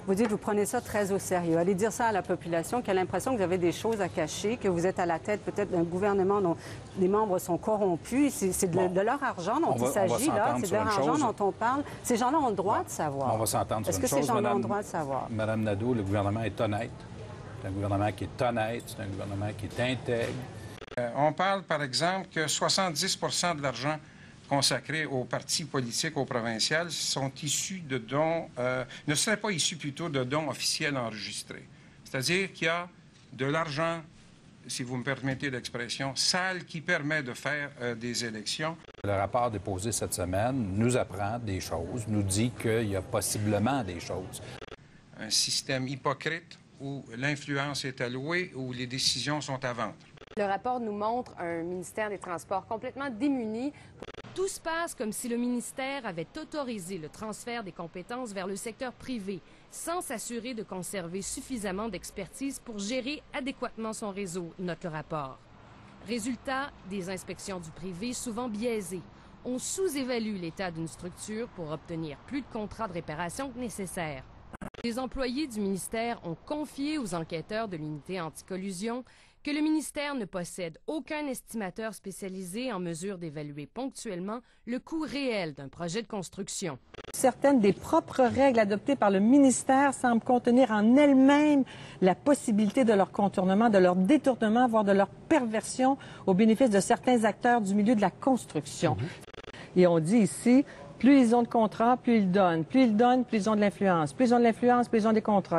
Vous dites que vous prenez ça très au sérieux. Allez dire ça à la population qui a l'impression que vous avez des choses à cacher, que vous êtes à la tête peut-être d'un gouvernement dont les membres sont corrompus. C'est de leur argent dont il s'agit, là. C'est de leur argent dont on parle. Ces gens-là ont le droit de savoir. On va s'entendre sur une chose. Est-ce que ces gens-là ont le droit de savoir? Madame Nadeau, le gouvernement est honnête. C'est un gouvernement qui est honnête, c'est un gouvernement qui est intègre. On parle, par exemple, que 70 de l'argent consacrés aux partis politiques au provincial sont issus de dons, ne seraient pas issus plutôt de dons officiels enregistrés. C'est-à-dire qu'il y a de l'argent, si vous me permettez l'expression, sale qui permet de faire des élections. Le rapport déposé cette semaine nous apprend des choses, nous dit qu'il y a possiblement des choses. Un système hypocrite où l'influence est allouée, où les décisions sont à vendre. Le rapport nous montre un ministère des Transports complètement démuni. Tout se passe comme si le ministère avait autorisé le transfert des compétences vers le secteur privé, sans s'assurer de conserver suffisamment d'expertise pour gérer adéquatement son réseau, note le rapport. Résultat, des inspections du privé souvent biaisées. On sous-évalue l'état d'une structure pour obtenir plus de contrats de réparation que nécessaire. Les employés du ministère ont confié aux enquêteurs de l'unité anticollusion que le ministère ne possède aucun estimateur spécialisé en mesure d'évaluer ponctuellement le coût réel d'un projet de construction. Certaines des propres règles adoptées par le ministère semblent contenir en elles-mêmes la possibilité de leur contournement, de leur détournement, voire de leur perversion au bénéfice de certains acteurs du milieu de la construction. Et on dit ici, plus ils ont de contrats, plus ils donnent. Plus ils donnent, plus ils ont de l'influence. Plus ils ont de l'influence, plus ils ont des contrats.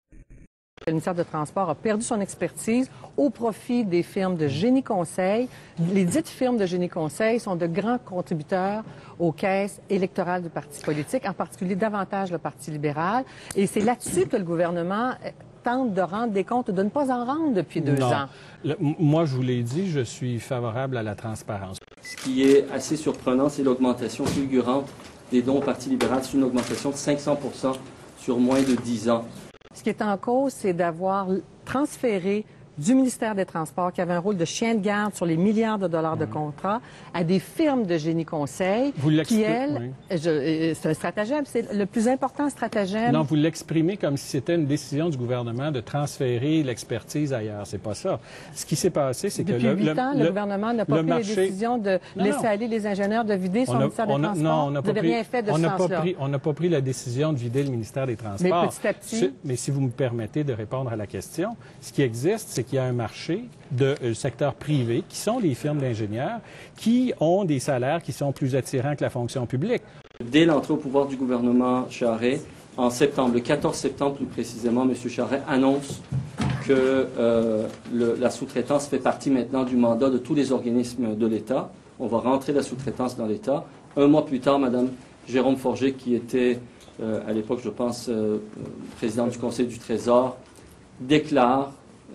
Le ministère des Transports a perdu son expertise au profit des firmes de génie conseil. Les dites firmes de génie conseil sont de grands contributeurs aux caisses électorales du parti politique, en particulier davantage le Parti libéral. Et c'est là-dessus que le gouvernement tente de rendre des comptes, de ne pas en rendre depuis 2 ans. Moi, je vous l'ai dit, je suis favorable à la transparence. Ce qui est assez surprenant, c'est l'augmentation fulgurante des dons au Parti libéral. C'est une augmentation de 500 % sur moins de 10 ans. Ce qui est en cause, c'est d'avoir transféré du ministère des Transports, qui avait un rôle de chien de garde sur les milliards de dollars de contrats, à des firmes de génie conseil, qui, elles, c'est un stratagème, c'est le plus important stratagème. Non, vous l'exprimez comme si c'était une décision du gouvernement de transférer l'expertise ailleurs. C'est pas ça. Ce qui s'est passé, c'est que depuis 8 ans, le gouvernement n'a pas pris la décision de laisser aller les ingénieurs, de vider son ministère des Transports. Non, on n'a pas rien fait de ce sens-là. On n'a pas pris la décision de vider le ministère des Transports. Mais petit à petit... Mais si vous me permettez de répondre à la question, ce qui existe, c'est qu'il y a un marché de secteur privé, qui sont les firmes d'ingénieurs, qui ont des salaires qui sont plus attirants que la fonction publique. Dès l'entrée au pouvoir du gouvernement Charest, en septembre, le 14 septembre plus précisément, M. Charest annonce que la sous-traitance fait partie maintenant du mandat de tous les organismes de l'État. On va rentrer la sous-traitance dans l'État. 1 mois plus tard, Mme Jérôme Forget, qui était à l'époque, je pense, présidente du Conseil du Trésor, déclare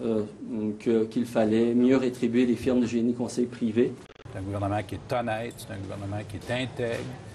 qu'il fallait mieux rétribuer les firmes de génie conseil privées. C'est un gouvernement qui est honnête, c'est un gouvernement qui est intègre.